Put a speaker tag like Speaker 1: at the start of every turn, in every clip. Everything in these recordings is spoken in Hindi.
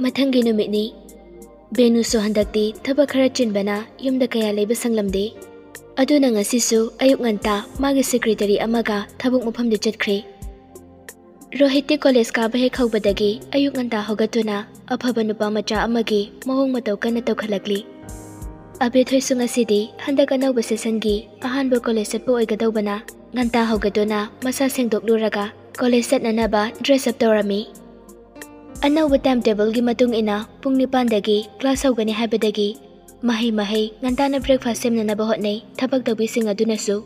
Speaker 1: Mathangi numitni Benu so handakti thaba khara chinbana yumda kaya leiba sanglamde aduna ngasisu ayuk nganta magi secretary amaga thabuk mafamde chatkhre Rohit college ka bahe khawbadagi ayuk nganta hogatuna aphaba nupa macha amagi mohong matau kana tawkhalakli abe thoisu ngasidi handaka nauba session gi ahanba college satpo oigadawbana nganta hogatuna masa sengdokluraga college satnanaba dress up tawrami Anauba timetable gi matung ina pung nipandagi class hogani haibadagi mahi ngantana breakfast semnanaba hotnei thabak tawbi sing adunasu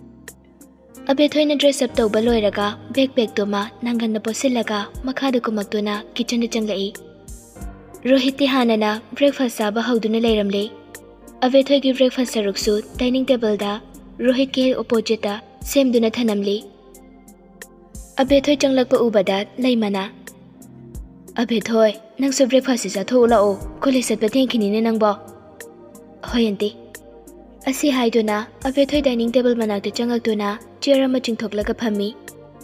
Speaker 1: abe thoina dress up tawba loiraga bag toma nanganna posilaga makhada kumaktuna kitchen de changlai Rohit ti hanana breakfast saba hauduna leiramle abe thoi gi breakfast saruksu dining table da Rohit ki opposite semduna thanamli abe thoi changlakpa ubada leimana Abe thoi, nang so breakfast is a thola o, college at Batinkin in Nangbo. Hoyanti. Asi haiduna, abe thoi dining table manak to Changakuna, Jera matching talk like a pammy.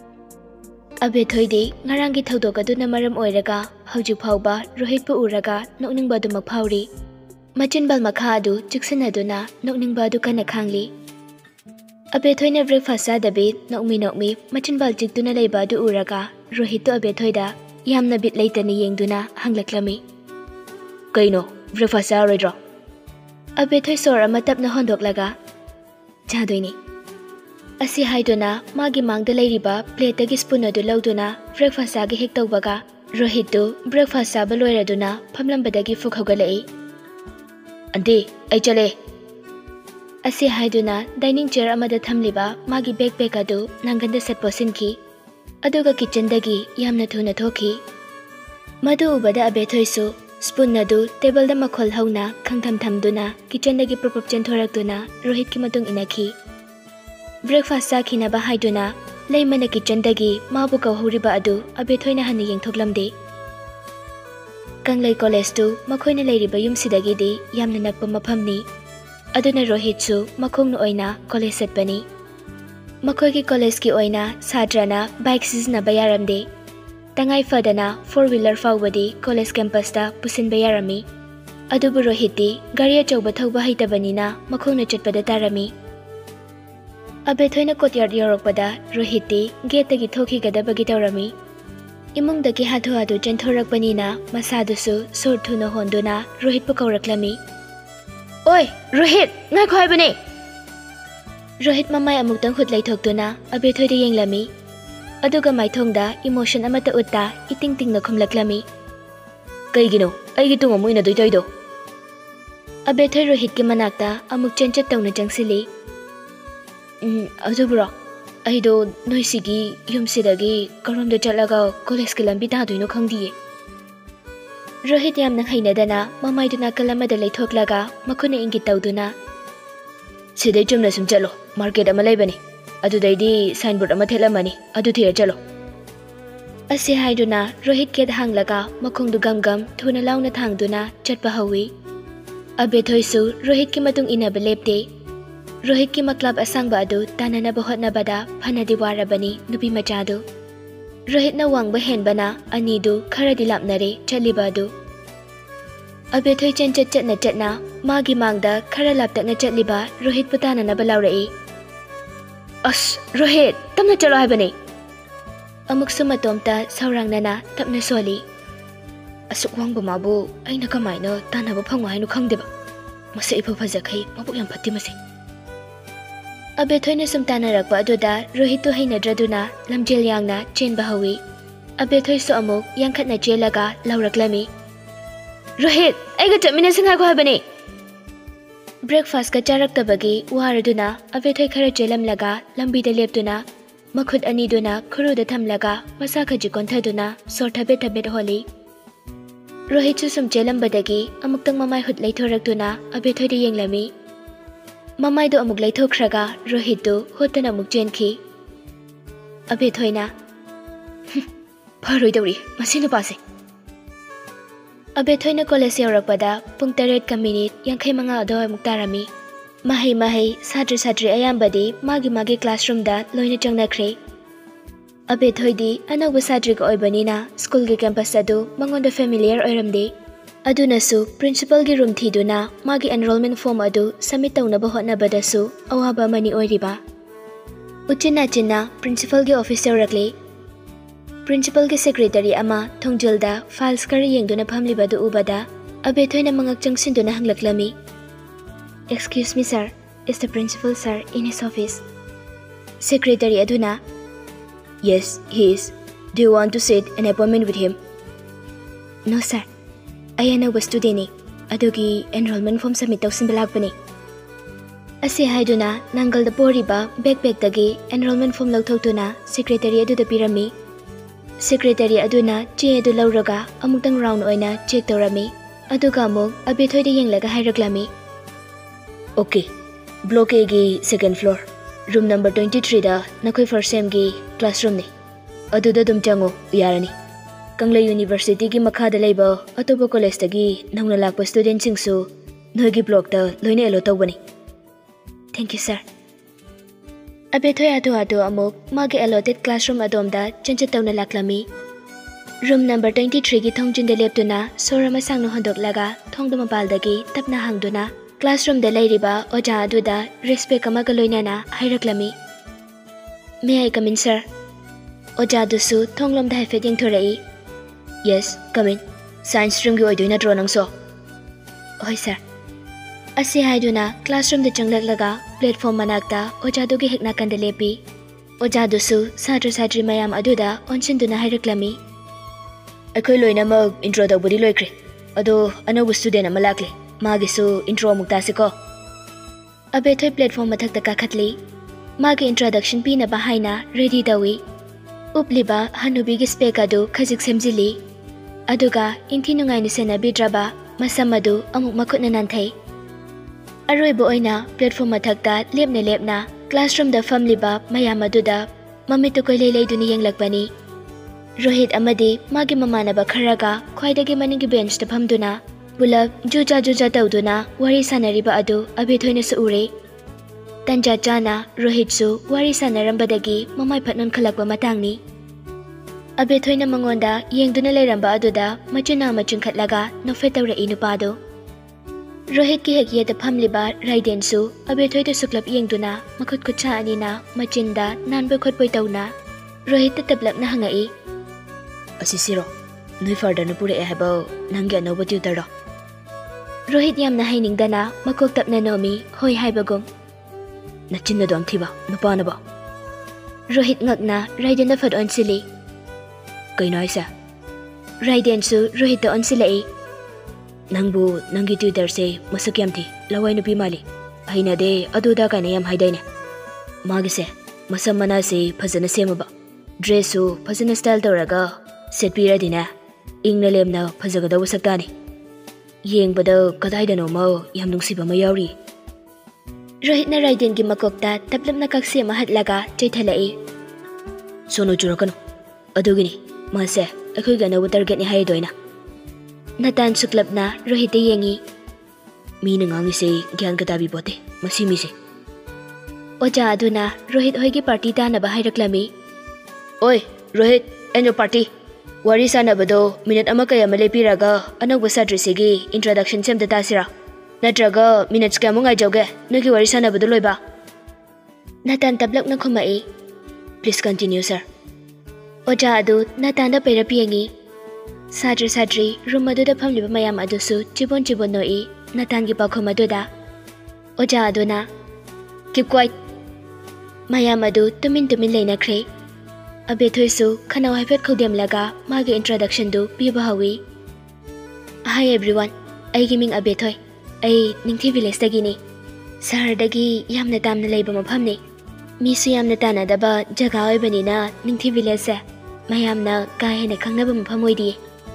Speaker 1: Abe thoi de, Narangi Todoka duna maram oiraga, Hauju Pauba, Rohit Uraga, Nokning Baduma Pauri. Machin Balmakadu, Jackson Aduna, Nokning Badu Kanakangli. Abe thoi na breakfast ada bit, Nokmi, Machin Baljik duna Labadu Uraga, Rohit to abe thoida. Yamna bit later ni yengduna hanglaklami. Kaino, breakfast aroidro. Abe thoi sora matap na hondok laga. Jadoini. Asi haiduna magi mangda lairiba plate gi spoon adu lauduna breakfast agi hek tawbaga Rohit tu breakfast aba loiraduna phamlambadagi fukhogalai. Andi, ai chale. Asi haiduna dining chair amada thamliba magi backpack adu nanganda setpo sinki. Aduga kitchen dagi yamna thuna thoki madu ubada abe thoisu spoon nadu table da makhol hauna khangtham thamduna kitchen dagi propop chenthораktuna Rohit ki matung inakhi breakfast sa khina ba haiduna leimana kitchen dagi mabu ka horiba adu abe thoina hani yengthoklamde kanglai college tu makhoina leiriba yumsidagi di yamna nakpa maphamni aduna Rohit su makhong no oina college setpani Makoi ki college ki oina sadrana bike sizna bayaramde tangai fadana 4-wheeler fawbadi college campus ta pusin bayarami adubu Rohiti gari achauba thauba haitabanina makhongna chatpada tarami abe thoina courtyard yorokpada Rohiti gate gi thoki gadabagi tawrami imung dagi hathu adu chenthorapbanina masadusu sorthuna honduna Rohit pakawraklami Oi Rohit ngai khoi bane Rohit mamay amuktang hutlay thogtuna abe thoi de yenglami aduga maithongda emotion amata utta itingting na khumlaklami kaigino aigi tunga muina doido abe thoi Rohit ki manakta amuk chenchat tawna jangsili adubro aido noisigi yumsidagi karomda chalaga college ki lambi ta doino khangdiye Rohit yamna hainadana mamaiduna kalamada leithoklaga makhuna ingit tawduna Sidai chumna sum chalo market ama laibani adudaidi signboard ama thelamani adu thira chalo Asi haiduna Rohit ke hanglaga makhongdu gam thuna launa thangduna chatpa hawi abe thoisu Rohit ki matung ina belepte Rohit ki maklab asangba adu tanana bahotna bada phanadi warabani nupi machadu Rohit na wangba henbana anidu kharadi lapnare chalibadu abe thoi chatna magi mangda khara laptakna chatliba Rohit putana na balaurai As Rohit tamna chalo haibani amuk sumatomta saurangnana tapna soli asuk wangba mabu aina kamaina tanaba phangwa hainu khangdeba mase ipa phajakai mabuk yam phatti mase abe thoina sumtana rakba aduda Rohit tu hainadraduna lamjel yangna chenba hawi abe thoi su amuk yangkhatna chelaga lauraklami Rohit aiga chamina singai ko haibani Breakfast ka charak tabagi waraduna abe thoi khara chelam laga lambi da leptuna makhut ani duna khuru da thamlaga masa khaji konthaduna sorthabe thabet holi Rohit sum chelam badagi amuktang mamai hut leithораktuna abe thoi de yenglami mamai do amuk leithokraga Rohit do hotana muk chenkhi abe thoina pharoi dawri masinu pase abe thoina college yorakpada pung 8 ka minute 65 adoy muktarami mahai satri ayambadi magi classroom da loina changnakhre Abethoi anauba satriga oibanina school gi campus adu mangonda familiar oiramde. Adunasu principal gi room thiduna magi enrollment form adu submit taunaba hotnabadasu awaba mani oiriba. Uchina china principal gi officer rakle. Principal gi secretary ama thongjilda files kari yengduna phamlibadu ubada Abethoi na mangak changsinduna hanglaklami. Excuse me sir, is the principal sir in his office? Secretary aduna.
Speaker 2: Yes, he is. Do you want to set an appointment with him?
Speaker 1: No sir. I am a student. Adugi enrollment form submit tawsinba lakpani. Ase haiduna nangal da poriba backpack dagi enrollment form lawthoktuna secretary adu da pirami. Secretary aduna che adu lawraga amutang round oina check tawrami. Aduga amuk Abethoi da yenglaga hairaklami.
Speaker 2: Okay. Block A gi second floor. Room number 23 da nakoi first sem gi classroom ni. Aduda dum chango yarani. Kangla University gi makha da laiba atoba college da gi nangna lakpa student singsu noigi block da loine elo tawbani.
Speaker 1: Thank you sir. Abethoi adu amuk magi allotted classroom adom da chancha tawna laklami. Room number 23 gi thongjin da leptuna sorama sangno hondok laga thongda mapal dagi tapna hangduna classroom da lairiba oja aduda respect amaga loinana hairaklami. May I come in sir? Oja adusu thonglom da haifet yengthorai.
Speaker 2: Yes, come in. Science stream gi oidoi natro nangso?
Speaker 1: Oi sir. Ase haiduna classroom da changlaklaga platform manakta oja adugi hekna kanda lepi. Oja adusu satra satri mayam aduda onsinduna hairaklami.
Speaker 2: Akhoi loinamak intro tawbudi loikre. Ado anauba student ama lakle. Magisu intro mukta siko.
Speaker 1: Abethoi platform mathakta kakhatli. Magi introduction pina bahaina ready dawi. Upliba hanubi gi spek adu khajik semjili. Aduga inthi nungai ni sena bidraba masamadu amuk makhutna nanthai. Aroiba oina platform mathakta lepna classroom da famliba mayamaduda mamitu koi lei duni yenglakbani. Rohit amadi magi mamanaba kharaga khwaidagi maningi bench da phamduna pulap juja tawduna wari sanariba adu Abethoi na su ure. Tanja chana Rohit su wari sanarambadagi mamai phatnon khalakba matangni. Abethoi na mangonda yengduna leiramba aduda machina khatlaga nofet tawra inupado. Rohit ki hekiya da phamliba raiden su Abethoi da suklap yengduna makhut khutcha anina machinda nanba khotpoi tawna. Rohit ta tablap na hangai.
Speaker 2: Asisiro, noi further na pure haba nangya anauba tutor ro.
Speaker 1: Rohit yamna hainingdana makok tapna nomi hoi haibagum.
Speaker 2: Nachinna dom thiba nupa na ba.
Speaker 1: Rohit ngakna raiden na fat onsili.
Speaker 2: Kaino aisa?
Speaker 1: Raiden su Rohit da onsilai.
Speaker 2: Nangbu nangi tutor se masak yam thi lawai nupi mali. Haina de aduda kana yam haidaina. Magi se masam mana se phajana sema ba. Dress su phajana style tawraga set pira dina. Ingna lemna phajaga da wasaktani. Yengbada kadaidano ma yam nungsiba ma yauri.
Speaker 1: Rohit na raiden gi makokta taplapna kaksi mahatlaga chaithalai.
Speaker 2: Sono churakano. Adugini mase akhoi gana target ni haidoina.
Speaker 1: Natan suklapna Rohit yengi.
Speaker 2: Mina ngangi se gyan katabi bote masimi se.
Speaker 1: Oja aduna Rohit hoigi party ta na bahairaklami.
Speaker 2: Oi Rohit and your party. Wari sanabado minute ama kaya malepiraga anauba sadrisigi introduction sem data sira. Natraga minutes kaya mo ngai jawge nogi wari sanabado loiba.
Speaker 1: Natan tablak na khumai.
Speaker 2: Please continue sir.
Speaker 1: Oja adu Natan da perapi yengi. Sadri room aduda phamliba mayam adusu chibon noi Natan gi pakhom aduda. Oja aduna
Speaker 2: keep quiet.
Speaker 1: Mayam adu tumin leina khre. Abethoi su khanau haifet khodem laga magi introduction du piba hawi. Hi everyone, I giming Abethoi. I Ningthi village dagi ni. Sahar dagi yamna tamna leiba mafam ni. Mi su yamna tana daba jaga oibani na Ningthi village se mayamna ka hena khangnaba mafam oidi.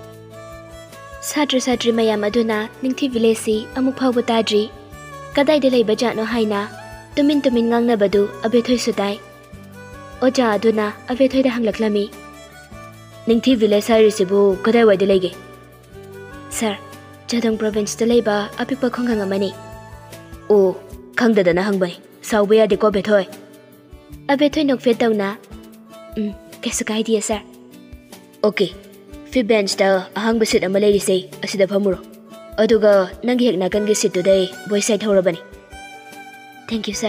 Speaker 1: Satri mayam aduna Ningthi village si amuk phawba tadri. Kadai de leiba jatno haina tumin ngangnabadu Abethoi su dai. Oja aduna Abethoi da hanglaklami.
Speaker 2: Ningthi village hairisibu kadai waide lege?
Speaker 1: Sir, Jadong province da leiba apikpa khongang amani.
Speaker 2: Oh, khangdadana hangbani. Sauba yade ko Abethoi.
Speaker 1: Abethoi nokfet tawna. कैसे कायदी सर
Speaker 2: ओके फिफ्थ बेंच अहांग सीट अमा लेरिसे असिदा फमुरो अदुगा नंगी हेक नाकन गे सीट तुदे बॉयज साइड होरबनी
Speaker 1: थैंक यू सर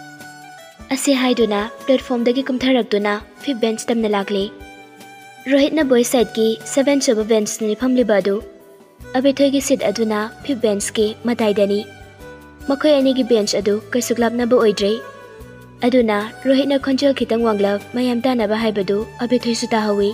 Speaker 1: असे हाइदुना प्लेटफॉर्म दगी कुमथरक्तुना फिफ्थ बेंच तमना लागले रोहित ना बॉयज साइड की 7 सुब बेंच नि फमलिबा अदु अबेथोय की सीट अदुना फिफ्थ बेंच के मताइदनी मखोय अनी की बेंच अदु कैसुगलाबनाबो ओइद्रे अदुना रोहित ना खंजल खितंग वांगलब मयाम तानाबा हाइबदु अबेथोय सुता हवी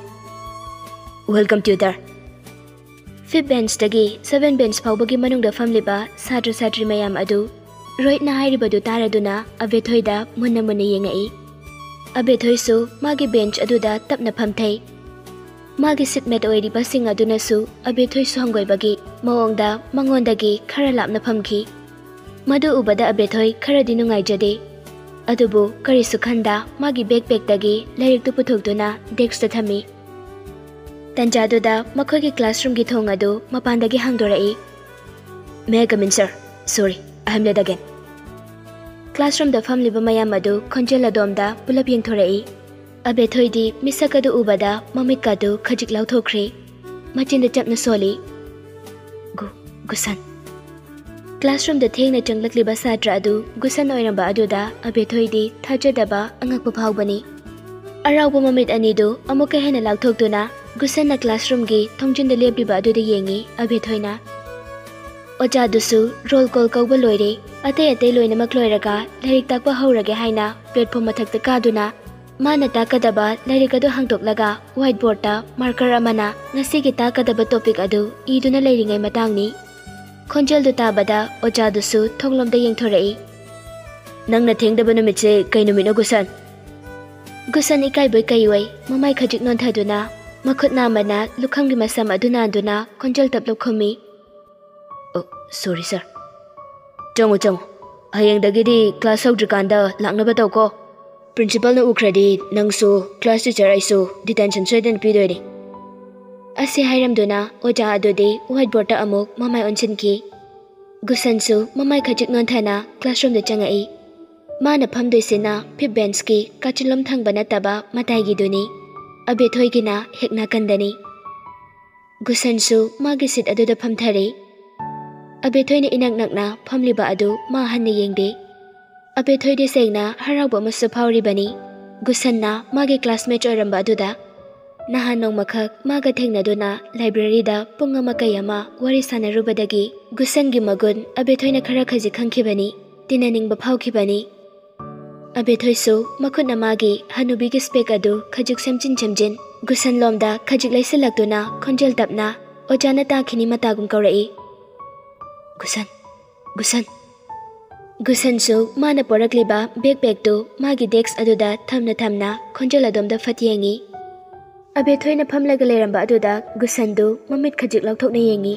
Speaker 2: वेलकम ट्यूटर
Speaker 1: फिफ्थ बेंच दगी 7 बेंच फाउबगी मनुंगदा फमलिबा छात्र छात्री मयाम अदु रोहित ना हाइरिबदु तारदुना अबेथोयदा मुन्ना मुन्ना येंgai अबेथोयसु मागी बेंच अदुदा तपना फमथै मागी सीटमेट ओइरिबा सिंग अदुनासु अबेथोयसु हंगोइबगी मओंगदा मंगोंदगी खरा लापना फमखि मदु उबदा अबेथोय खरदि नुंगाइजदे अदुबु करिसु खंदा मागी बैकपैक दगी लाइरिकतु पुथोक्तुना डेस्क थमी तंजादुदा मखोगी क्लासरूम की थोंग अदु मपानदगी हांगदोरई
Speaker 2: may come in sir sorry I am late again
Speaker 1: classroom द फमलिबा मयाम अदु खंजल अदोमदा पुलप येंथोरई अबेथोयदी मिसक अदु उबदा ममित कादु खजिक लाउथोख्रे मचिन द चपना सोली गुसन क्लासरूम द थेंगना चंगलकलिबा सात्र अदु गुसन ओइरंबा अदुदा अबेथोयदी थाजदबा अंगकपा फावबनी अराउबा ममित अनिदु अमुक हेना लाउथोक्तुना गुसन क्लासरूम की थोंजिन लेपलिबा अदुदा येंगी अबेथोयना ओजादुसु रोल कॉल कौबा लोइरे अते अते लोइनमक लोइरगा लाइरिक ताकबा हौरगे हाइना प्लेटफॉर्म मथक्ता कादुना माना ताकदबा लाइरिक अदु हांगदोक्लगा व्हाइट बोर्ड ता मार्कर अमना ngasiगी ताकदबा टॉपिक अदु इदुना लाइरिंगै मतांगनी खोंजल दु ताबदा ओजादुसु थोंगलोमदा येंथोरई
Speaker 2: नंगना थेंगदबा नुमितसे कै नुमिनो गुसन
Speaker 1: गुसन इकाइबै कैवै ममाइ खजिक नोंथादुना मखुत नामना लुखंगी मसम अदुना अदुना खोंजल तपलो खमी
Speaker 2: सॉरी सर चंगो चंगो हयेंगदगिदी क्लास हौद्रिकांदा लांगनबा तौको प्रिंसिपल न उख्रदी नंगसु क्लास टीचर आइसु डिटेंशन सोइदन पिदोइनी
Speaker 1: असे हाइरमदुना ओजा अदुदी व्हाइट बोर्ड अमुक ममाइ ओनसिनकी गुसनसु ममाइ खजिक नोंथाना क्लासरूम द चंगई माना फमदोइसिना फिफ्थ बेंच की काचिलम थंगबा नतबा मताइगी दुनी अबेथोयगिना हेकना कंदनी गुसनसु मागी सीट अदुदा फमथरे अबेथोयने इनक नकना फमलिबा अदु मा हन्ने येंगदे अबेथोयदे सेंगना हराउबा मसु फावरिबनी गुसन्ना मागे क्लासमेट ओरंबा अदुदा नहान नोंमखक मागा थेंगनादुना लाइब्रेरी दा पुंगा मकयमा वारी सानरुबदगी गुसनगी मगुन अबेथोयने खरा खजि खंखिबनी तिननिंगबा फावखिबनी अबेथोयसु मखुना मागे हनुबिगी स्पेक अदु खजिक सेमचिन चमजिन गुसन लोमदा खजिक लैसिलक्तुना खोंजल तपना ओजाना ताखिनी मतागुम कौरई गुसन गुसन गुसनसु माना पोरकलिबा बैकपैक तो मागी डेस्क अदुदा थमना थमना खोंजल अदोमदा फतियेंगी अबेथोयना फमलगा लेरंबा अदुदा गुसनदु ममित खजिक लौथोकना येंगी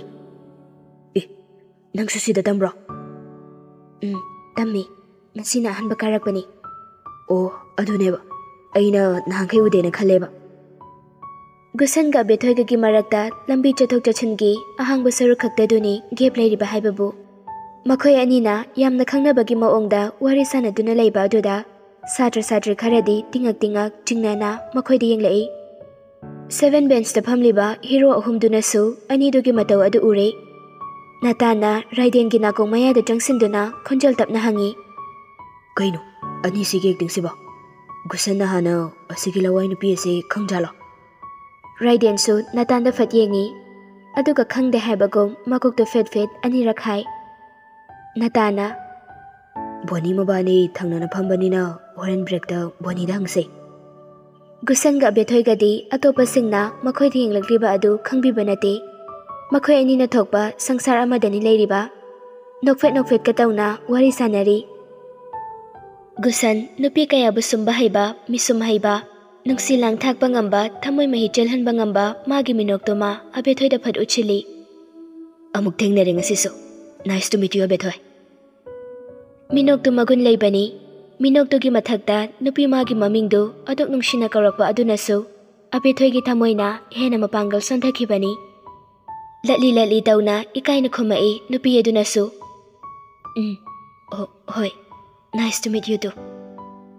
Speaker 2: नंगसु सिदा तमब्रो
Speaker 1: तम्मी नसीना अहनबा कारकपनी
Speaker 2: ओ अदुनेबा अइना नहांखै उदेना खलेबा
Speaker 1: गुसनगा अबेथोयगा की मरकता लंबी चथोक चछनगी अहांगबा सरुक खक्तदुनी गेप लेरिबा हाइबबु मखोय अनिना यामना खंगनबगी मओंगदा वारी सानदुना लेबा अदुदा छात्र छात्री खरदी तिंगक तिंगक चिंगनाना मखोयदि येंगलई 7 बेंच द फमलिबा हीरो अहुमदुनासु अनिदुगी मतौ अदु उरे नाताना राइडेनगी नाकों मयादा चंगसिनदुना खोंजल तपना हंगी
Speaker 2: कइनो अनि सिगे एक्टिंग सिबा गुसनना हाना असिगी लवाई नुपी असे खंगजाला
Speaker 1: राइडेनसु नातानदा फतियेंगी अदुगा खंगदे हाइबगुम मकुकतो फेट फेट अनि रखाई नाताना
Speaker 2: बोनी मबानी थंगना फंबनीना होरेन ब्रेक दा बोनी दंगसे
Speaker 1: गुसनगा अबेथोयगदी अतोपसिंगना मखोय थेंगलक्लिबा अदु खंगबिबा नते मखोय अनिना थोकबा संसार अमदनी लेरिबा नोकफेट कतौना वारी सानरी गुसन नुपी कयाबु सुंबा हाइबा मिसुम हाइबा नुंगसी लांगथाकबा ngamba थमोय महि चलहनबा ngamba मागी मिनोक्तोमा अबेथोयदा फट उछिली
Speaker 2: अमुक थेंगनरे ngasiso nice to meet you अबेथोय
Speaker 1: मिनोक्तो मगुन लेबनी मिनोक्तो की मथक्ता नुपी मागी ममिंगदो अदुक नुंगसिना कौरकबा अदुनासु अबेथोयगी थमोयना हेना मपांगल संथखिबनी लली तौना इकाइना खुमई नुपी अदुनासु होय nice to meet you too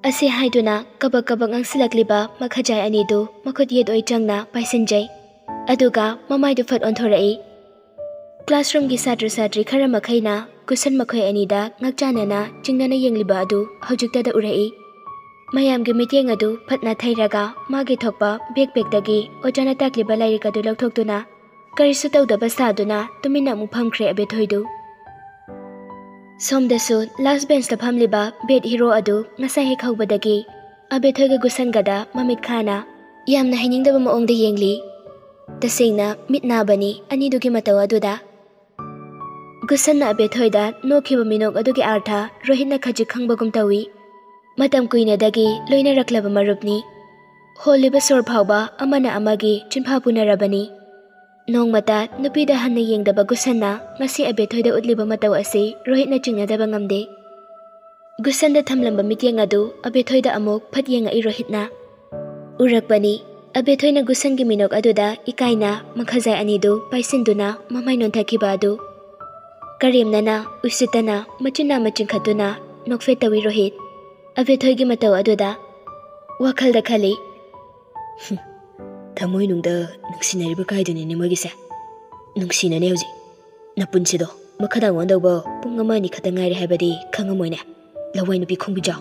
Speaker 1: Asi haiduna kabak angsilakliba makhajai anidu makhut yedoi changna paisinjai. Aduga mamaidu fat onthorei. Classroom gi satru satri khara makhaina kusan makhoi anida ngakchanana chingnana yengliba adu hojikta da urei. Mayam gi meeting adu phatna thairaga magi thokpa backpack dagi ojana takliba lairik adu lokthokduna karisu tawdaba saduna tumina mu phamkhre abethoidu. Somdasu last bench da phamliba bed hero adu ngasai hek hawbadagi abethoiga gusangada mamit khana yamna hainingdaba maongda yengli. Tasingna mitnabani anidugi mataw aduda. Gusanna abethoida nokhiba minok adugi artha rohitna khajik khangbagum tawi. Matam kuina dagi loina raklaba marupni. Holiba sor phawba amana amagi chinpha punarabani. Nongmata nupida hanna yengdaba gusanna ngasi abethoida utliba mataw asi rohitna chingnadaba ngamde. Gusanda thamlamba mityeng adu abethoida amok phat yenga I rohitna. Urakbani abethoina gusangi minok aduda ikaina makhajai anidu paisinduna mamai nonthakiba adu. Karimnana usitana machina machinkhatuna nokfe tawi rohit. Abethoigi mataw aduda wakhalda khali.
Speaker 2: Thamoi nungda nungsinariba kaiduni ni mogise. Nungsinane hoji. Napunsido makhada wandawba pung amani khata ngaire habadi khangamoine. Lawai nupi khongbijao.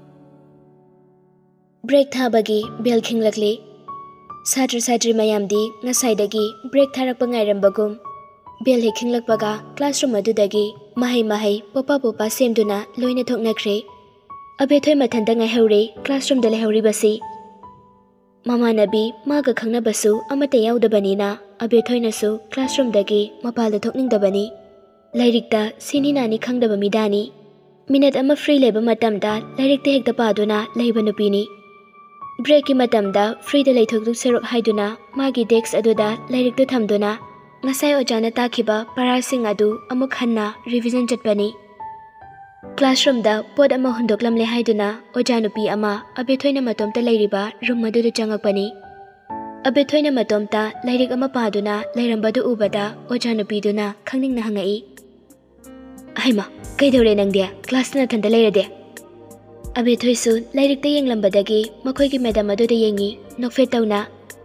Speaker 1: Break thabagi bell khinglakli. Satru satri mayamdi ngasaidagi break tharakpa ngairambagum. Bell he khinglakpaga classroom adudagi mahai popa semduna loina thoknakre. Abethoi mathanda ngaihore classroom da lehoribasi. Mama nabi maga khangnabasu amata yaudabanina abethoi nasu classroom dagi mapalda thokningdabani. Lairikta sininani khangdaba midani. Minute ama free leba matamda lairikta hekta paduna leiba nupini. Break ki matamda free da leithokduk serok haiduna magi desk aduda lairikta thamduna ngasai ojana takhiba parasing adu amuk hanna revision chatpani. Classroom da pod ama hundoklamle haiduna ojanupi ama abethoina matomta leiriba room aduda changakpani. Abethoina matomta lairik ama paduna lairambadu ubada ojanupi duna khangningna hangai. Haima kaidore nangde class na thanda leirade. Abethoisu lairikta yenglambadagi makhoigi madam aduda yengi nokfe tawna.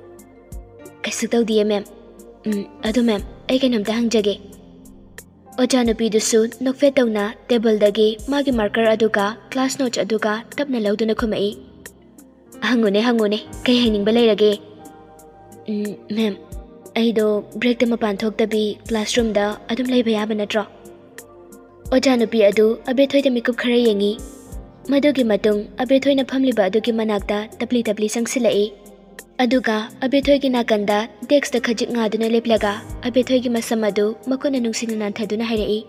Speaker 1: Kaisu tawdiye ma'am. Adu ma'am ai kainamta hangjage. Ojanupi dusu nokfe tawna table dagi magi marker aduga class notes aduga tapna lauduna khumai. Hangune kai hainingba leirage. Ma'am aido break da mapan thoktabi classroom da adum leiba yaba natro. Ojanupi adu abethoida mikup khara yengi. Madugi matung abethoina phamliba adugi manakta tapli sangsilai. Aduga abethoigi nakanda desk da khajik ngaduna leplaga abethoigi masam adu makuna nungsina nanthaduna hairei.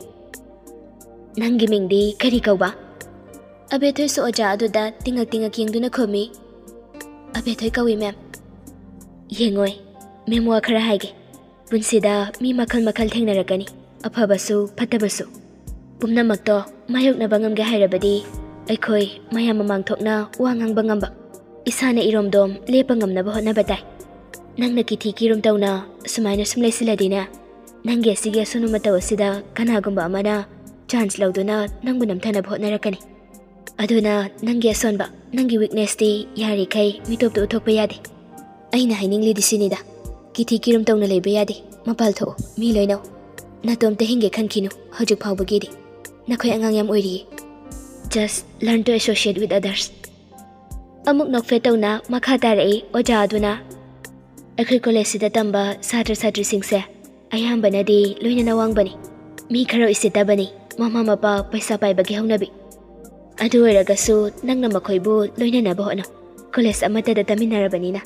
Speaker 1: Nangi mingdi kari kauba. Abethoi su oja aduda tingak yengduna khomi. Abethoi kawi ma'am. Yengoi memwa khara haige. Punsida mi makhal thengnarakani. Aphabasu phatabasu. Pumnamakto mayokna bangam ge hairabadi aikhoi mayam mamang thokna wangang bangamba. Isana iromdom lepangam na bahot na batay. Nang nakiti kirom taw na sumaina sumlay sila din na. Nang sige sunu mataw sida kanagumba amana chance law do na nang bunamta na bahot na rakani. Aduna nang son ba nang weakness ti yari kay mitop to utok pa yadi. Ay na hining lidi sinida. Kiti kirom taw na lay bayadi. Mapal to miloy naw. Natom te hinge kan kinu hojug pao bagidi. Nakoy angangyam oiri. Just learn to associate with others. Amuk nokfe tawna makha tarai oja aduna. Akhoi college sida tamba satri singse ayamba nadi loina nawangbani. Mi kharo isitabani mama mapa paisa paibagi haunabi. Adu oiragasu nangna makhoibu loina na bahona. College amata da taminarabanina.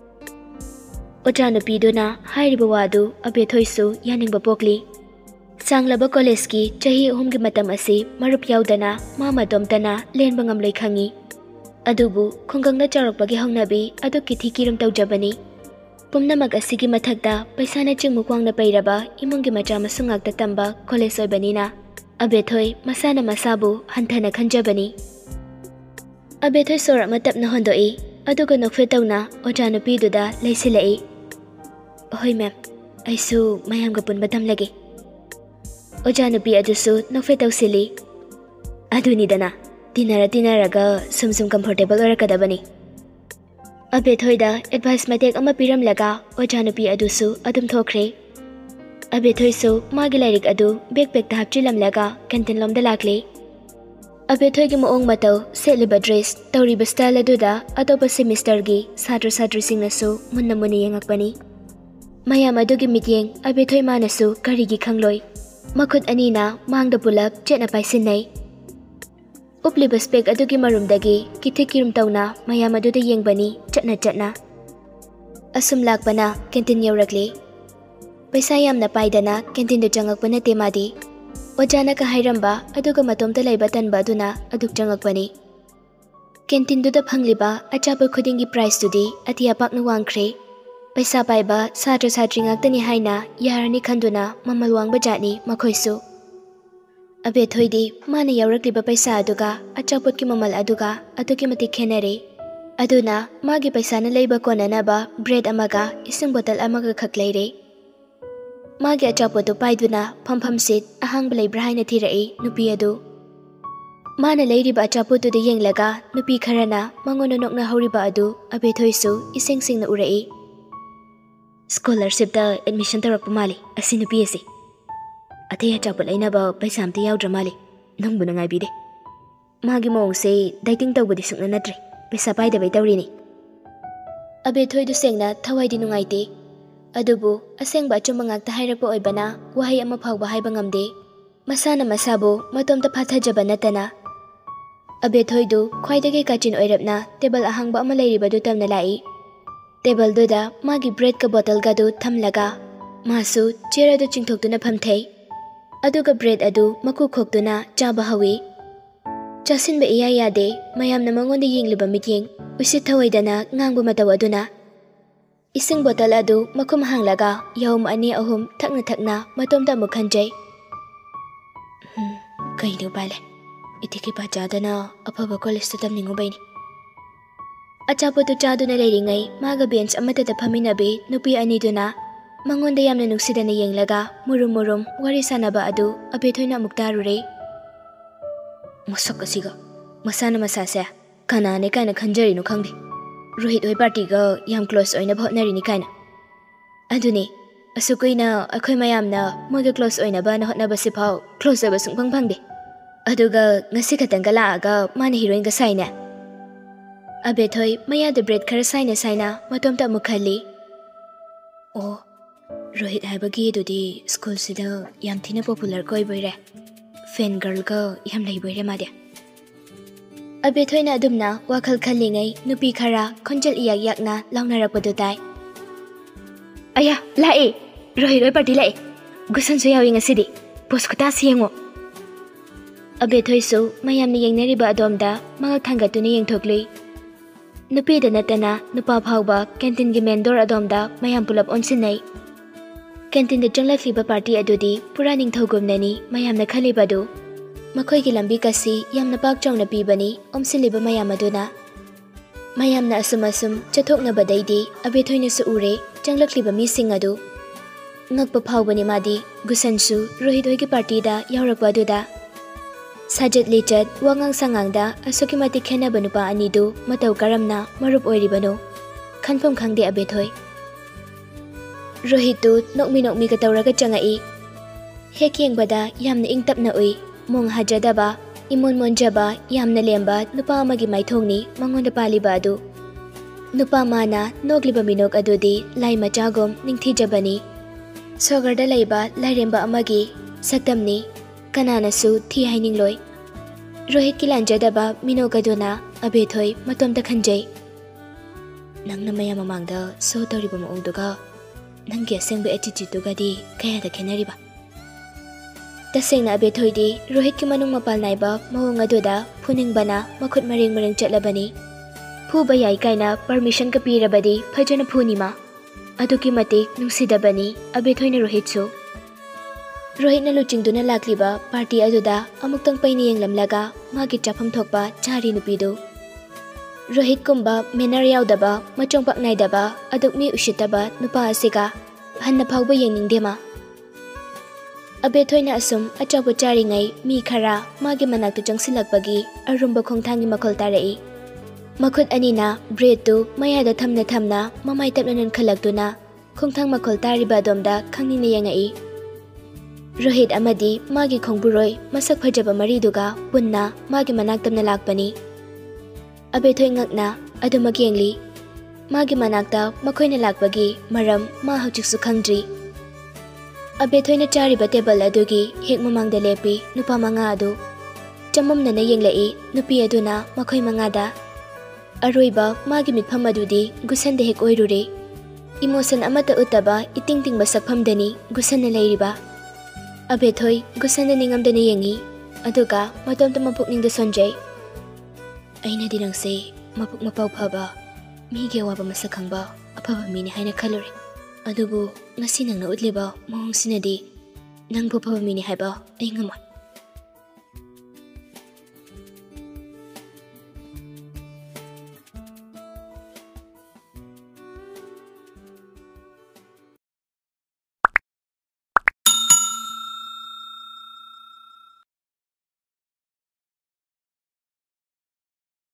Speaker 1: Oja nupiduna hairiba wadu abethoisu yaningba pokli. Sanglaba college ki chahi ahum gi matam asi marup yaudana mama domtana lenba ngamloi khangi. Adubu khongangna charokpagi haunabi adu kithi kiram tawjabani. Pumnamak asigi mathakta paisana chingmukwangna pairaba imungi macha masungakta tamba college oibanina. Abethoi masana masabu hanthana khanjabani. Abethoi sora matapna hondoi aduga nokfe tawna ojanupi duda leisilai. Hoi ma'am aisu mayamga punba tamlage. Ojanupi adusu nokfe tawsili. Adunidana
Speaker 2: ꯇꯤꯟꯅꯔꯒ ꯁꯨꯝ ꯀꯝꯐꯣꯔꯇꯦꯕꯜ ꯑꯣꯏꯔꯛꯀꯗꯕꯅꯤ꯫ ꯑꯕꯦꯊꯣꯏꯗ ꯑꯦꯗꯚꯥꯏꯁ ꯃꯇꯦꯛ ꯑꯃ ꯄꯤꯔꯝꯂꯒ ꯑꯣꯖꯥ ꯅꯨꯄꯤ ꯑꯗꯨꯁꯨ ꯑꯗꯨꯝ ꯊꯣꯛꯈ꯭ꯔꯦ꯫ ꯑꯕꯦꯊꯣꯏꯁꯨ ꯃꯥꯒꯤ ꯂꯥꯏꯔꯤꯛ ꯑꯗꯨ ꯕꯦꯛꯄꯦꯛꯇ ꯍꯥꯞꯆꯤꯜꯂꯝꯂꯒ ꯀꯦꯟꯇꯤꯟ ꯂꯣꯝꯗ ꯂꯥꯛꯂꯦ꯫ ꯑꯕꯦꯊꯣꯏꯒꯤ ꯃꯑꯣꯡ ꯃꯇꯧ, ꯁꯦꯠꯂꯤꯕ ꯗ꯭ꯔꯦꯁ, ꯇꯧꯔꯤꯕ ꯁ꯭ꯇꯥꯏꯜ ꯑꯗꯨꯗ ꯑꯇꯣꯞꯄ ꯁꯦꯃꯤꯁꯇꯔꯒꯤ ꯁꯥꯇ꯭ꯔ ꯁꯥꯇ꯭ꯔꯤꯁꯤꯡꯅꯁꯨ ꯃꯨꯟꯅ ꯌꯦꯡꯉꯛꯄꯅꯤ꯫ ꯃꯌꯥꯝ ꯑꯗꯨꯒꯤ ꯃꯤꯠꯌꯦꯡ ꯑꯕꯦꯊꯣꯏ ꯃꯥꯅꯁꯨ ꯀꯔꯤꯒꯤ ꯈꯪꯂꯣꯏ꯫ ꯃꯈꯨꯠ ꯑꯅꯤꯅ ꯃꯥꯡꯗ ꯄꯨꯂꯞ ꯆꯦꯠꯅ ꯄꯥꯏꯁꯤꯟꯅꯩ꯫ ꯎꯞꯂꯤꯕ ꯁ꯭ꯄꯦꯛ ꯑꯗꯨꯒꯤ ꯃꯔꯨꯝꯗꯒꯤ ꯀꯤꯊꯤꯛ-ꯀꯤꯔꯨꯝ ꯇꯧꯅ ꯃꯌꯥꯝ ꯑꯗꯨꯗ ꯌꯦꯡꯕꯅꯤ ꯆꯠꯅ꯫ ꯑꯁꯨꯝ ꯂꯥꯛꯄꯅ ꯀꯦꯟꯇꯤꯟ ꯌꯧꯔꯛꯂꯦ꯫ ꯄꯩꯁꯥ ꯌꯥꯝꯅ ꯄꯥꯏꯗꯅ ꯀꯦꯟꯇꯤꯟꯗ ꯆꯪꯉꯛꯄ ꯅꯠꯇꯦ ꯃꯥꯗꯤ꯫ ꯑꯣꯖꯥꯅꯒ ꯍꯥꯏꯔꯝꯕ ꯑꯗꯨꯒ ꯃꯇꯣꯝꯇ ꯂꯩꯕ ꯇꯟꯕ ꯑꯗꯨꯅ ꯑꯗꯨꯛ ꯆꯪꯉꯛꯄꯅꯤ꯫ ꯀꯦꯟꯇꯤꯟꯗꯨꯗ ꯐꯪꯂꯤꯕ ꯑꯆꯥꯄꯣꯠ ꯈꯨꯗꯤꯡꯒꯤ ꯄ꯭ꯔꯥꯏꯁꯇꯨꯗꯤ ꯑꯇꯤꯌꯥ ꯄꯥꯛꯅ ꯋꯥꯡꯈ꯭ꯔꯦ꯫ ꯄꯩꯁꯥ ꯄꯥꯏꯕ ꯁꯥꯇ꯭ꯔ ꯁꯥꯇ꯭ꯔꯤ ꯉꯥꯛꯇꯅꯤ ꯍꯥꯏꯅ ꯌꯥꯔꯅꯤ ꯈꯟꯗꯨꯅ ꯃꯃꯜ ꯋꯥꯡꯕ ꯖꯥꯠꯅꯤ ꯃꯈꯣꯏꯁꯨ꯫ ꯑꯕꯦꯊꯣꯏꯗꯤ ꯃꯥꯅ ꯌꯥꯎꯔꯛꯂꯤꯕ ꯄꯩꯁꯥ ꯑꯗꯨꯒ ꯑꯆꯥꯄꯣꯠꯀꯤ ꯃꯃꯜ ꯑꯗꯨꯒ ꯑꯗꯨꯛꯀꯤ ꯃꯇꯤꯛ ꯈꯦꯟꯅꯔꯦ꯫ ꯑꯗꯨꯅ ꯃꯥꯒꯤ ꯄꯩꯁꯥꯅ ꯂꯩꯕ ꯀꯣꯟꯅꯅꯕ ꯕ꯭ꯔꯦꯗ ꯑꯃꯒ ꯏꯁꯤꯡ ꯕꯣꯇꯜ ꯑꯃꯒ ꯈꯛ ꯂꯩꯔꯦ꯫ ꯃꯥꯒꯤ ꯑꯆꯥꯄꯣꯠꯇꯨ ꯄꯥꯏꯗꯨꯅ ꯐꯝꯐꯝ ꯁꯤꯠ ꯑꯍꯥꯡꯕ ꯂꯩꯕ꯭ꯔꯥ ꯍꯥꯏꯅ ꯊꯤꯔꯛꯏ ꯅꯨꯄꯤ ꯑꯗꯨ꯫ ꯃꯥꯅ ꯂꯩꯔꯤꯕ ꯑꯆꯥꯄꯣꯠꯇꯨꯗ ꯌꯦꯡꯂꯒ ꯅꯨꯄꯤ ꯈꯔꯅ ꯃꯉꯣꯟꯗ ꯅꯣꯛꯅꯍꯧꯔꯤꯕ ꯑꯗꯨ ꯑꯕꯦꯊꯣꯏꯁꯨ ꯏꯁꯦꯡ ꯁꯦꯡꯅ ꯎꯔꯛꯏ꯫ ꯁ꯭ꯀꯣꯂꯔꯁꯤꯞꯇ ꯑꯦꯗꯃꯤꯁꯟ ꯇꯧꯔꯛꯄ ꯃꯥꯜꯂꯤ ꯑꯁꯤ ꯅꯨꯄꯤ ꯑꯁꯤ꯫ ꯑꯇꯩ ꯑꯆꯥꯄꯣꯠ ꯂꯩꯅꯕ ꯄꯩꯁꯥ ꯑꯝꯇ ꯌꯥꯎꯗ꯭ꯔ ꯃꯥꯜꯂꯤ꯫ ꯅꯪꯕꯨ ꯅꯨꯡꯉꯥꯏꯕꯤꯗꯦ꯫ ꯃꯥꯒꯤ ꯃꯑꯣꯡꯁꯦ ꯗꯥꯏꯇꯤꯡ ꯇꯧꯕꯗꯤ ꯁꯨꯛꯅ ꯅꯠꯇ꯭ꯔꯦ, ꯄꯩꯁꯥ ꯄꯥꯏꯗꯕꯩ ꯇꯧꯔꯤꯅꯤ꯫ ꯑꯕꯦꯊꯣꯏꯗꯨ ꯁꯦꯡꯅ ꯊꯋꯥꯏꯗꯤ ꯅꯨꯡꯉꯥꯏꯇꯦ꯫ ꯑꯗꯨꯕꯨ ꯑꯁꯦꯡꯕ ꯑꯆꯨꯝꯕ ꯉꯥꯛꯇ ꯍꯥꯏꯔꯛꯄ ꯑꯣꯏꯕꯅ ꯋꯥꯍꯩ ꯑꯃ ꯐꯥꯎꯕ ꯍꯥꯏꯕ ꯉꯝꯗꯦ꯫ ꯃꯁꯥꯅ ꯃꯁꯥꯕꯨ ꯃꯇꯣꯝꯇ ꯐꯥꯊꯖꯕ ꯅꯠꯇꯅ꯫ ꯑꯕꯦꯊꯣꯏꯗꯨ ꯈ꯭ꯋꯥꯏꯗꯒꯤ ꯀꯥꯆꯤꯟ ꯑꯣꯏꯔꯞꯅ ꯇꯦꯕꯜ ꯑꯍꯥꯡꯕ ꯑꯃ ꯂꯩꯔꯤꯕꯗꯨ ꯇꯝꯅ ꯂꯥꯛꯏ꯫ ꯇꯦꯕꯜꯗꯨꯗ ꯃꯥꯒꯤ ꯕ꯭ꯔꯦꯗꯀ ꯕꯣꯇꯜꯒꯗꯨ ꯊꯝꯂꯒ ꯃꯥꯁꯨ ꯆꯤꯌꯔ ꯑꯗꯨ ꯆꯤꯡꯊꯣꯛꯇꯨꯅ ꯐꯝꯊꯩ꯫ ꯑꯗꯨꯒ ꯕ꯭ꯔꯦꯗ ꯑꯗꯨ ꯃꯀꯨ ꯈꯣꯛꯇꯨꯅ ꯆꯥꯕ ꯍꯧꯏ꯫ ꯆꯥꯁꯤꯟꯕ ꯏꯌꯥ ꯌꯥꯗꯦ ꯃꯌꯥꯝꯅ ꯃꯉꯣꯟꯗ ꯌꯦꯡꯂꯤꯕ ꯃꯤꯠꯌꯦꯡ, ꯎꯁꯤꯠ ꯊꯑꯣꯏꯗꯅ ꯉꯥꯡꯕ ꯃꯇꯧ ꯑꯗꯨꯅ꯫ ꯏꯁꯤꯡ ꯕꯣꯇꯜ ꯑꯗꯨ ꯃꯈꯨꯝ ꯍꯥꯡꯂꯒ ꯌꯥꯍꯨꯝ 2-3 ꯊꯛꯅ ꯃꯇꯣꯝꯇ ꯑꯃꯨꯛ ꯈꯟꯖꯩ꯫ ꯀꯩꯗꯤ ꯎꯄꯥꯏ ꯂꯩ, ꯏꯇꯤꯛ ꯏꯄꯥ ꯆꯥꯗꯅ ꯑꯐꯕ ꯀꯣꯂꯦꯖꯇ ꯇꯝꯅꯤꯡꯉꯨꯕꯩꯅꯤ꯫ ꯑꯆꯥꯄꯣꯠꯇꯨ ꯆꯥꯗꯨꯅ ꯂꯩꯔꯤꯉꯩ ꯃꯥꯒ ꯕꯦꯟꯆ ꯑꯃꯠꯇꯗ ꯐꯝꯃꯤꯟꯅꯕꯤ ꯅꯨꯄꯤ ꯑꯅꯤꯗꯨꯅ ꯃꯉꯣꯟꯗ ꯌꯥꯝꯅ ꯅꯨꯡꯁꯤꯗꯅ ꯌꯦꯡꯂꯒ ꯃꯨꯔꯨꯝ ꯋꯥꯔꯤ ꯁꯥꯟꯅꯕ ꯑꯗꯨ ꯑꯕꯦꯊꯣꯏꯅ ꯑꯃꯨꯛ ꯇꯥꯔꯨꯔꯦ꯫ ꯃꯁꯛ ꯑꯁꯤꯒ ꯃꯁꯥꯅ ꯃꯁꯥꯁꯦ ꯀꯅꯥꯅꯦ ꯀꯥꯏꯅ ꯈꯟꯖꯔꯤꯅꯣ ꯈꯪꯗꯦ꯫ ꯔꯣꯍꯤꯠ ꯍꯣꯏ ꯄꯥꯔꯇꯤꯒ ꯌꯥꯝ ꯀ꯭ꯂꯣꯁ ꯑꯣꯏꯅꯕ ꯍꯣꯠꯅꯔꯤꯅꯤ ꯀꯥꯏꯅ꯫ ꯑꯗꯨꯅꯤ ꯑꯁꯨꯛ ꯀꯨꯏꯅ ꯑꯩꯈꯣꯏ ꯃꯌꯥꯝꯅ ꯃꯣꯏꯒ ꯀ꯭ꯂꯣꯁ ꯑꯣꯏꯅꯕꯅ ꯍꯣꯠꯅꯕꯁꯤꯐꯥꯎ ꯀ꯭ꯂꯣꯁ ꯑꯣꯏꯕ ꯁꯨꯡꯐꯪ ꯐꯪꯗꯦ꯫ ꯑꯗꯨꯒ ꯉꯁꯤ ꯈꯛꯇꯪꯒ ꯂꯥꯛꯑꯒ ꯃꯥꯅ ꯍꯤꯔꯣꯏꯟꯒ ꯁꯥꯏꯅꯦ꯫ ꯑꯕꯦꯊꯣꯏ ꯃꯌꯥꯗ ꯕ꯭ꯔꯦꯗ ꯈꯔ ꯁꯥꯏꯅ ꯃꯇꯣꯝꯇ ꯑꯃꯨꯛ ꯈꯜꯂꯤ꯫ ꯑꯣ, ꯔꯣꯍꯤꯠ ꯍꯥꯏꯕꯒꯤ ꯑꯗꯨꯗꯤ ꯁ꯭ꯀꯨꯜꯁꯤꯗ ꯌꯥꯝ ꯊꯤꯅ ꯄꯣꯄꯨꯂꯔꯒ ꯑꯣꯏꯕꯣꯏꯔꯦ, ꯐꯦꯟ ꯒꯔꯜꯒ ꯌꯥꯝ ꯂꯩꯕꯣꯏꯔꯦ ꯃꯥꯗꯤ꯫ ꯑꯕꯦꯊꯣꯏꯅ ꯑꯗꯨꯝꯅ ꯋꯥꯈꯜ ꯈꯜꯂꯤꯉꯩ ꯅꯨꯄꯤ ꯈꯔ ꯈꯣꯟꯖꯦꯜ ꯏꯌꯥꯛ ꯌꯥꯛꯅ ꯂꯥꯎꯅꯔꯛꯄꯗꯨ ꯇꯥꯏ꯫ ꯑꯌꯥ, ꯂꯥꯛꯑꯦ! ꯔꯣꯍꯤꯠ ꯍꯣꯏ ꯄꯥꯔꯇꯤ ꯂꯥꯛꯑꯦ! ꯒꯨꯁꯟꯁꯨ ꯌꯥꯎꯏ ꯉꯁꯤꯗꯤ, ꯄꯣꯁ ꯈꯨꯇꯥꯁꯤ ꯌꯦꯡꯉꯣ! ꯑꯕꯦꯊꯣꯏꯁꯨ ꯃꯌꯥꯝꯅ ꯌꯦꯡꯅꯔꯤꯕ ꯑꯗꯣꯝꯗ ꯃꯉꯛ ꯊꯥꯡꯒꯠꯇꯨꯅ ꯌꯦꯡꯊꯣꯛꯂꯨꯏ꯫ ꯅꯨꯄꯤꯗ ꯅꯠꯇꯅ ꯅꯨꯄꯥ ꯐꯥꯎꯕ ꯀꯦꯟꯇꯤꯟꯒꯤ ꯃꯦꯟ ꯗꯣꯔ ꯑꯗꯣꯝꯗ ꯃꯌꯥꯝ ꯄꯨꯂꯞ ꯑꯣꯟꯁꯤꯟꯅꯩ꯫ ꯀꯦꯟꯇꯤꯟꯗ ꯆꯪꯂꯛꯂꯤꯕ ꯄꯥꯔꯇꯤ ꯑꯗꯨꯗꯤ ꯄꯨꯔꯥ ꯅꯤꯡꯊꯧꯒꯨꯝꯅꯅꯤ ꯃꯌꯥꯝꯅ ꯈꯜꯂꯤꯕꯗꯨ꯫ ꯃꯈꯣꯏꯒꯤ ꯂꯝꯕꯤ ꯀꯁꯤ ꯌꯥꯝꯅ ꯄꯥꯛ ꯆꯥꯎꯅ ꯄꯤꯕꯅꯤ ꯑꯣꯝꯁꯤꯜꯂꯤꯕ ꯃꯌꯥꯝ ꯑꯗꯨꯅ꯫ ꯃꯌꯥꯝꯅ ꯑꯁꯨꯝ ꯆꯠꯊꯣꯛꯅꯕꯗꯩꯗꯤ ꯑꯕꯦꯊꯣꯏꯅꯁꯨ ꯎꯔꯦ ꯆꯪꯂꯛꯂꯤꯕ ꯃꯤꯁꯤꯡ ꯑꯗꯨ꯫ ꯉꯛꯄ ꯐꯥꯎꯕꯅꯤ ꯃꯥꯗꯤ ꯒꯨꯁꯟꯁꯨ ꯔꯣꯍꯤꯠ ꯍꯣꯏꯒꯤ ꯄꯥꯔꯇꯤꯗ ꯌꯥꯎꯔꯛꯄ ꯑꯗꯨꯗ꯫ ꯁꯥꯖꯠ ꯂꯤꯆꯠ ꯋꯥꯉꯥꯡ ꯁꯉꯥꯡꯗ ꯑꯁꯨꯛꯀꯤ ꯃꯇꯤꯛ ꯈꯦꯟꯅꯕ ꯅꯨꯄꯥ ꯑꯅꯤꯗꯨ ꯃꯇꯧ ꯀꯔꯝꯅ ꯃꯔꯨꯞ ꯑꯣꯏꯔꯤꯕꯅꯣ ꯈꯟꯐꯝ ꯈꯪꯗꯦ ꯑꯕꯦꯊꯣꯏ꯫ ꯔꯣꯍꯤꯠꯇꯨ ꯅꯣꯛꯃꯤꯒ ꯇꯧꯔꯒ ꯆꯪꯉꯛꯏ꯫ ꯍꯦꯛ ꯌꯦꯡꯕꯗ ꯌꯥꯝꯅ ꯏꯪ ꯇꯞꯅ ꯎꯏ, ꯃꯣꯡ ꯍꯥꯖꯗꯕ, ꯏꯃꯣꯟ ꯃꯣꯟꯖꯕ, ꯌꯥꯝꯅ ꯂꯦꯝꯕ ꯅꯨꯄꯥ ꯑꯃꯒꯤ ꯃꯥꯏꯊꯣꯡꯅꯤ ꯃꯉꯣꯟꯗ ꯄꯥꯜꯂꯤꯕ ꯑꯗꯨ꯫ ꯅꯨꯄꯥ ꯃꯥꯅ ꯅꯣꯛꯂꯤꯕ ꯃꯤꯅꯣꯛ ꯑꯗꯨꯗꯤ ꯂꯥꯏ ꯃꯆꯥꯒꯨꯝ ꯅꯤꯡꯊꯤꯖꯕꯅꯤ꯫ ꯁꯣꯒꯔꯗ ꯂꯩꯕ ꯂꯥꯏꯔꯦꯝꯕ ꯑꯃꯒꯤ ꯁꯛꯇꯝꯅꯤ, ꯀꯅꯥꯅꯁꯨ ꯊꯤ ꯍꯥꯏꯅꯤꯡꯂꯣꯏ꯫ ꯔꯣꯍꯤꯠꯀꯤ ꯂꯥꯟꯖꯗꯕ ꯃꯤꯅꯣꯛ ꯑꯗꯨꯅ ꯑꯕꯦꯊꯣꯏ ꯃꯇꯣꯝꯇ ꯈꯟꯖꯩ꯫ ꯅꯪꯅ ꯃꯌꯥꯝ ꯃꯃꯥꯡꯗ ꯁꯣ ꯇꯧꯔꯤꯕ ꯃꯑꯣꯡꯗꯨꯒ ꯅꯪꯒꯤ ꯑꯁꯦꯡꯕ ꯑꯦꯇꯤꯆ꯭ꯌꯨꯠꯇꯨꯒꯗꯤ ꯀꯌꯥꯗ ꯈꯦꯟꯅꯔꯤꯕ? ꯇꯁꯦꯡꯅ ꯑꯕꯦꯊꯣꯏꯗꯤ ꯔꯣꯍꯤꯠꯀꯤ ꯃꯅꯨꯡ ꯃꯄꯥꯜ ꯅꯥꯏꯕ ꯃꯑꯣꯡ ꯑꯗꯨꯗ ꯐꯨꯅꯤꯡꯕꯅ ꯃꯈꯨꯠ ꯃꯔꯦꯡ ꯆꯠꯂꯕꯅꯤ꯫ ꯐꯨꯕ ꯌꯥꯏ ꯀꯥꯏꯅ ꯄꯔꯃꯤꯁꯟꯒ ꯄꯤꯔꯕꯗꯤ ꯐꯖꯅ ꯐꯨꯅꯤꯃꯥ꯫ ꯑꯗꯨꯛꯀꯤ ꯃꯇꯤꯛ ꯅꯨꯡꯁꯤꯗꯕꯅꯤ ꯑꯕꯦꯊꯣꯏꯅ ꯔꯣꯍꯤꯠꯁꯨ꯫ ꯔꯣꯍꯤꯠꯅ ꯂꯨꯆꯤꯡꯗꯨꯅ ꯂꯥꯛꯂꯤꯕ ꯄꯥꯔꯇꯤ ꯑꯗꯨꯗ ꯑꯃꯨꯛꯇꯪ ꯄꯩꯅ ꯌꯦꯡꯂꯝꯂꯒ ꯃꯥꯒꯤ ꯆꯥꯐꯝ ꯊꯣꯛꯄ ꯆꯥꯔꯤ ꯅꯨꯄꯤꯗꯨ꯫ ꯔꯣꯍꯤꯠꯀꯨꯝꯕ ꯃꯦꯅꯔ ꯌꯥꯎꯗꯕ, ꯃꯆꯣꯡ ꯄꯥꯛ ꯅꯥꯏꯗꯕ, ꯑꯗꯨꯛ ꯃꯤ ꯎꯁꯤꯠꯇꯕ ꯅꯨꯄꯥ ꯑꯁꯤꯒ ꯍꯟꯅ ꯐꯥꯎꯕ ꯌꯦꯡꯅꯤꯡꯗꯦ ꯃꯥ꯫
Speaker 1: Abethoina asum achapo charingai mi khara magi manakta changsilakpagi arumba khongthangni makhol tarai. Makhut anina bread tu mayada thamna mamai tapnanan khalaktuna khongthang makhol tariba domda khangnina yangai. Rohit amadi magi khongburoi masak phajaba mariduga punna magi manaktamna lakpani. Abethoi ngakna adumak yengli. Magi manakta makhoina lakpagi maram ma hauchiksu khangdri. Abethoina chariba table adugi hek mamangda lepi nupa manga adu. Chamamna na yenglai nupi aduna makhoi mangada. Aroiba magi mitpham adudi gusanda hek oirure. Emotion amata utaba itingtingba sakphamdani gusanna leiriba. Abethoi gusanda ningamdana yengi aduga matomta mapukningda sonjay. Aina dinangse mapuk mapau phaba migi awaba masak khangba aphaba mini haina khalore. Adubu ngasi nangna utliba mahong sinadi nangbo phaba mini haiba ai ngamoi.